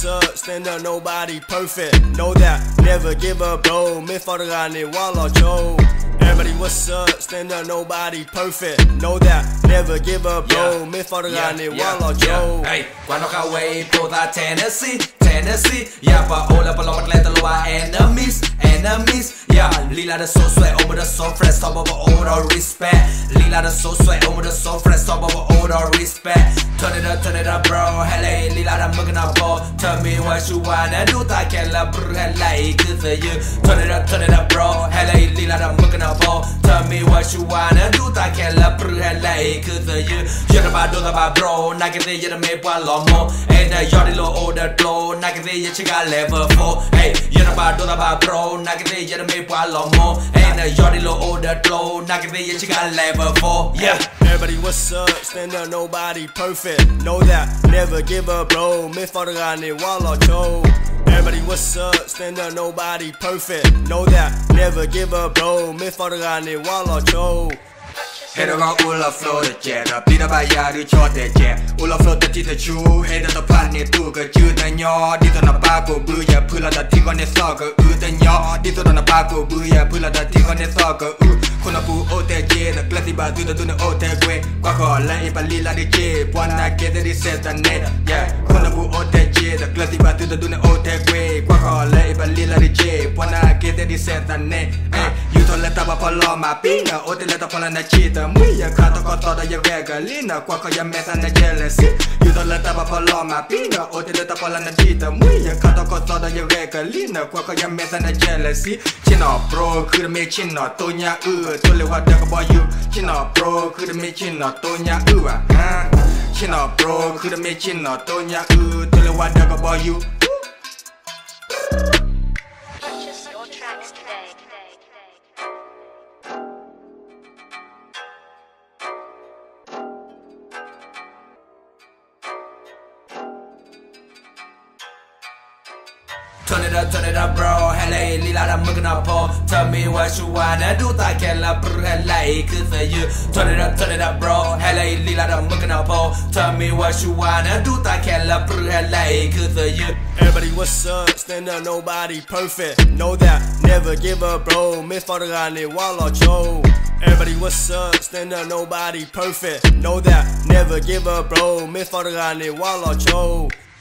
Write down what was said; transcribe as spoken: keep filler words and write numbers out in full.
what's up? Stand up, nobody perfect. Know that, never give up, bro. Me father got it while I Joe. Everybody, what's up? Stand up, nobody perfect. Know that, never give up, bro. Me father got it while I Joe. Hey, cuando cae por la Tennessee, Tennessee. Yeah, but all up along let the lower enemies, enemies. Yeah, lila the so sweat over the so fresh, top of all the respect. Lila the so sweat over the so fresh, top of all the respect. Turn it up, turn it up, bro. Hello, lila the mugging up, bro. Tell me what you wanna do, I can't la bro. Hello, good for you. Turn it up, turn it up, bro. Hello, lila the mugging up, bro. Tell me what you wanna do, I can't la bro. Hello, good for you. You're about to do about, bro. Nike, you're the make one long more. And the yardie low older blow. Nike, you got level four. Hey, you're about to do about, bro. Nike, you're the make one long more. And the yardie low older blow. Nike, you got level four. Yeah. Everybody, what's up? Stand up, nobody perfect. Know that, never give up, bro. Me father got it while I Joe. Everybody, what's up? Stand up, nobody perfect. Know that, never give up, bro. Me father got it while I Joe. Header on all of flow the jet up, Peter by Yadu short the jet. All of flow the teeth the chew, head of the planet to go to the yaw. Did on a bago, booyah, pull out the tick on the soccer, ooh, the yaw. Did on a bago, booyah, pull out the tick on the soccer, ooh. Kunapu ote jet, the glassy bar to the tuna ote way. Quacko, la ipalila the jet, one I get it set the net, yeah. Kunapu ote jet, the glassy bar to the tuna ote way. Quacko, la ipalila the jet, one I get it set the net, eh. You told let up a paloma, pinga, ote let up on the cheetah. Muia kato koto da ya vega lina kwako ya mesa na jealousy. You don't let up a paloma pinga o te leta pala na dita. Muia kato koto da ya vega lina kwako ya mesa na jealousy. Chino bro could me chino tonya u tole wa da boy you. Chino bro could me chino tonya u ah. Chino bro could me chino tonya u tole wa da boy you. Purchase your tracks today. Turn it up, turn it up, bro. Hello, lila the mugging up, bro. Tell me what you wanna do, I can't la bro. Hello, good for you. Turn it up, turn it up, bro. Hello, lila the mugging up, bro. Tell me what you wanna do, I can't la bro. Hello, good for you. Everybody, what's up? Stand up, nobody perfect. Know that, never give up, bro. Me father got it while I Joe. Everybody, what's up? Stand up, nobody perfect. Know that, never give up, bro. Me father got it while I Joe.